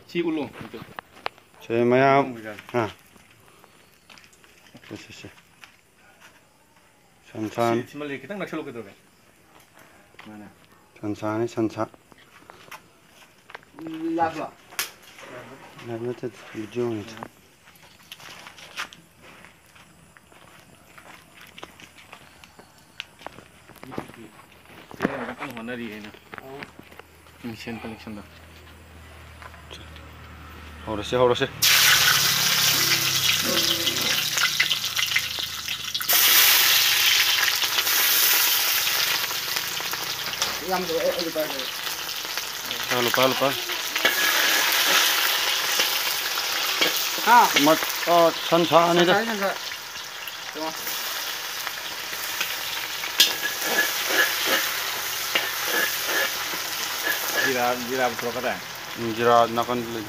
시 울로. 제 뭐야? 아. 됐어. 천천. 지말리 기타 낚시로 그러게. 천천히 천천. 라봐. 나 밑에 비디오니. 약간 혼나리 얘는. 미션 컬렉션다. 허러시. lupa. Mat 천천히 돼. Jira betul kata. Jira nakan dulu.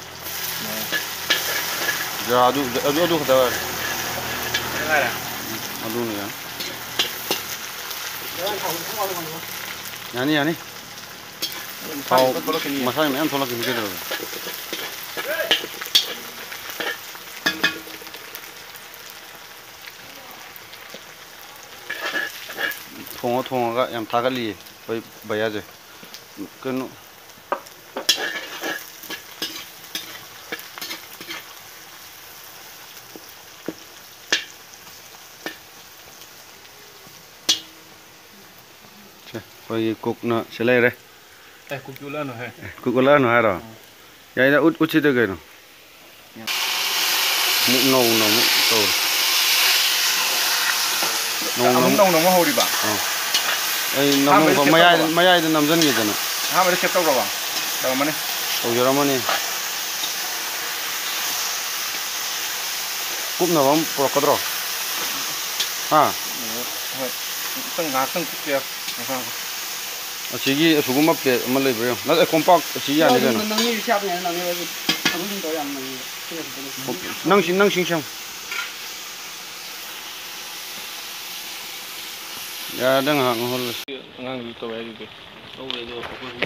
Jira adu kata. Enggak ada. Adu nih ya. Yani. Kau masalahnya yang tolak ini gitu. 통어가 양 다갈리 봐야지. 그 거기 국나 실례래. 국줄라노 해. 국줄라노 하라. 야이다 우치도 그노. 노 너무 허리 봐. 에이 너무 마야이도 남전 게잖아. 하 이렇게 또 봐. 잠깐만요. 여러분이 굽나면 부럽거든. 아. 등 굽게. 지기 소금 맛게 엄마 레버요. 나 콤팍 지기 아니잖아. 능이 샤브네 능이 당근도 양 능이. 낭싱. 야, đang hàng hôn ngang đi tàu ấy đi. Tàu ấy rồi có cái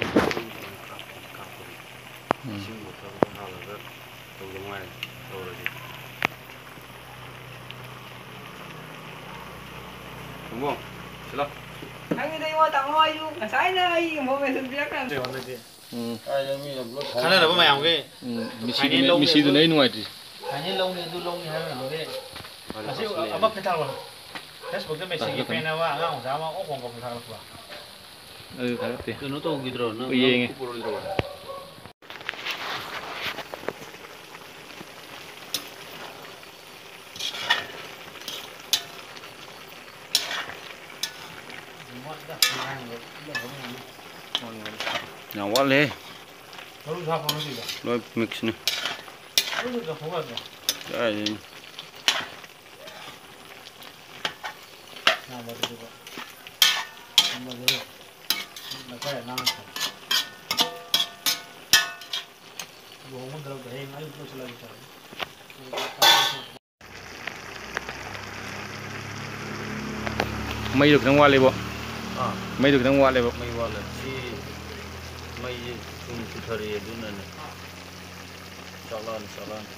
xin một tàu con nào là rất tàu giống ngoài tàu rồi đi. Đúng không? Xin lỗi. Anh đi mua tàu hoa du, sai đây mua về thực biết rằng. Khả năng là bố mẹ cái mì xì đấy ngoài thì. Anh lâu này lâu này hay là cái. Masih apa kita loh. Facebook 때 메시지 페나와 아가 오자마 오공공 사람 봐. 가볍대. 그 노도 오기 들어. 너 이행해. Nhỏ quá lê. Rồi mix này. Đây. Mây được năm qua lấy bộ. Mây được năm qua lấy bộ. Mây qua là chi mây chung thời điểm này. Salam.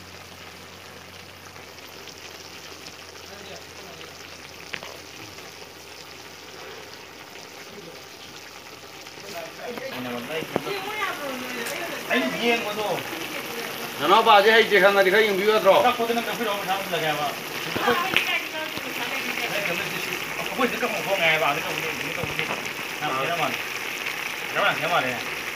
Anh nhiên quá rồi. nó bà chứ hay chị hàng ngày thì thấy nhiều rồi. Các cô tên nó đâu mà là cái mà. Cô chỉ có một cô ngày vào cái công cái đó mà. Kéo vào đây.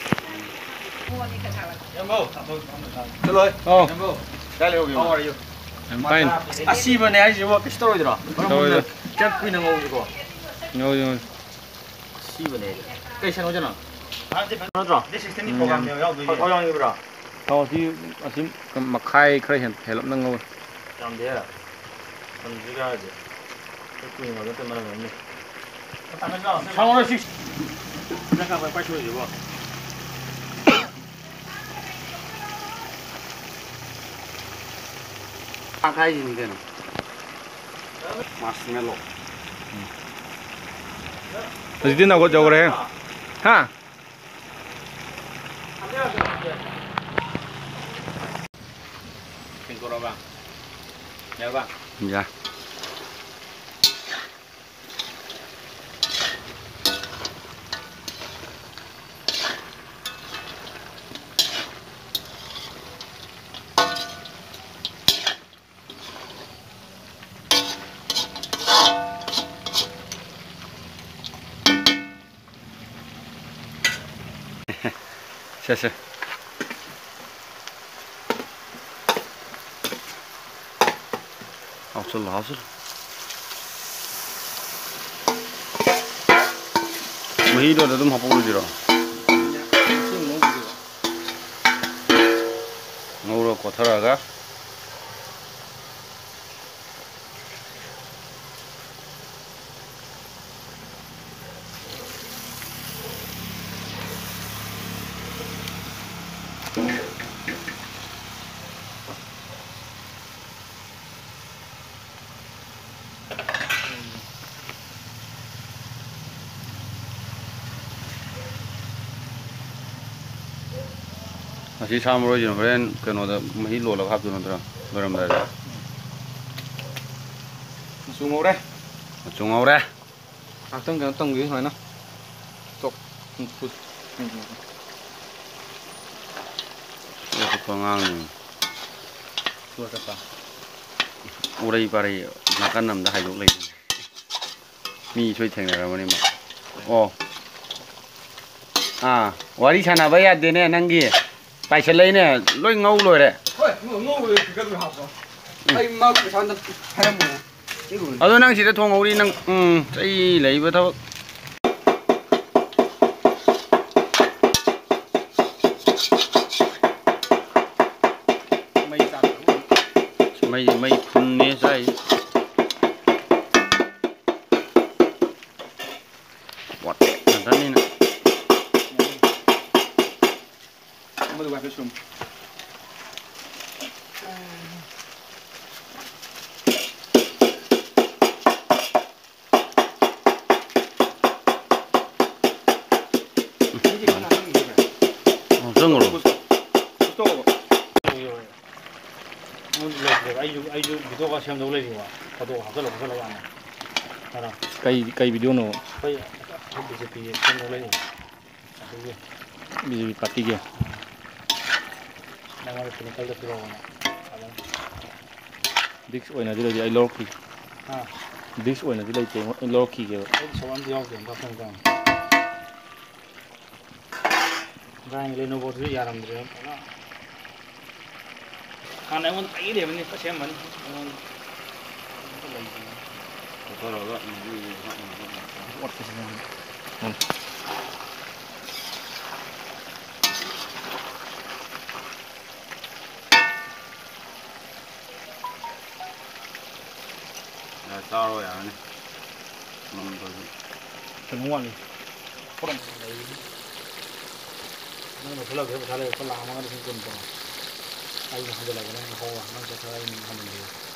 Em vô. Được rồi. Em vô. Cái liệu gì? How are you? I'm fine. 아 씨발 내가 지금 그 스토리더라. 스토리더. 그냥 꾸이는 거 이거. No. 씨발 내. cây 오잖아. 아 이제 변하더라. 내 시스템이 보관돼요. 야 이거라. Thì asim mặc khai khai hiện lắm năng ngồi. 좀 돼라. 좀 지가야지. 꾸이는 거 그때 말하면 없네. 상원을 잠깐만 빨리 줘야지 뭐. khai gì thế nào? Marshmallow. Gì thế nào có chỗ rồi ha? 돌아봐. 내가. Ya. 됐어. 하우슬. 머리도 좀 하보고 주라. 넣으러 고터라가. Masih sama aja, keren kena ada mahilo lah kap tu nanti, beram dah. Sungguh deh. Cungau dah. Teng gitu mana? Tok. Put. Ya kepangang. Tua apa? Urai pari makan nam dah hayuk lagi. Mi cuy theng dah mana mak. Oh. Wari chana bayar dene nanggi. ไปเฉลยเนี่ยลอยเงาเลยแหละเฮ้ยเงาเลยก็ดูหับไอ้มาทำให้หมูเอาตัวนั่งสิจะทวงเอาดินั่งไอ้ไหลไปเท่าไม่คุณเนี่ยใช่วัดนั่นนี่นะมาดูแบบชุ่ม정으로 아이유 비디오가 시험 놀래지 와 가도 하더라 하나 Cây video nó 거의 BJP 시험 놀래지 BJP party kia. 나가는 그런 깔려 들어오나 Dix 오이나 들어지 아이 로키. Dix 오이나 들어지 로키 kia. 저번에 여기 안 봤던 Rang Lenovo thứ giờ làm được đó. Còn em muốn thấy điểm này có xem mình. Sao rồi à này? Đừng ngon đi. Có đồng đấy. Nó một cái lợn cái một cái lợn con lạ mà nó không cần còn. Ai mà không được lại cái này không à, nó sẽ thay mình làm được.